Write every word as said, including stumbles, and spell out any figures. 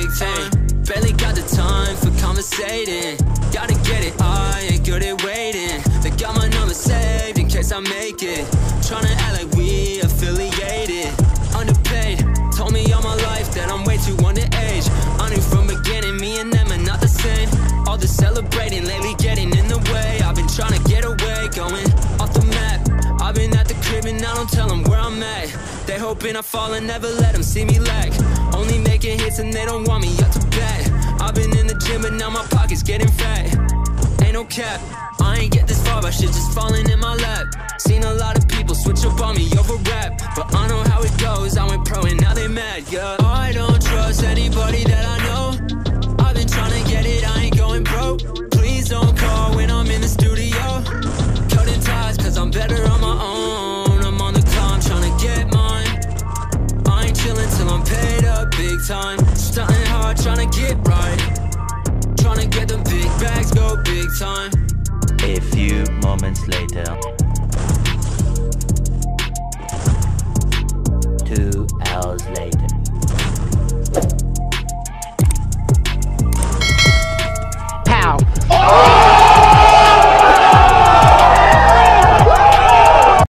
big time. Barely got the time for conversating. Gotta get it, I ain't good at waiting. They got my number saved in case I make it. Tryna act like we affiliated. Underpaid, told me all my life that I'm way too underage. I knew from beginning, me and them are not the same. All the celebrating lately getting in the way. I've been trying to get away, going off the map. I've been at the crib and I don't tell them where I'm at. They hoping I fall and never let them see me lack. Only making hits and they don't want me up to bat. I've been in the gym but now my pocket's getting fat. Ain't no cap, I ain't get this far by shit just falling in my lap. Seen a lot of people switch up on me over rap, but I know how it goes, I went pro and now they mad, yeah. I don't trust anybody that I know. I've been trying to get it, I ain't going broke. Please don't call when I'm in the studio. Cutting ties cause I'm better on my own. I'm on the climb trying to get mine. I ain't chillin' till I'm paid up big time. Stunting hard trying to get right. Trying to get them big bags, go big time. A few moments later. Two hours later.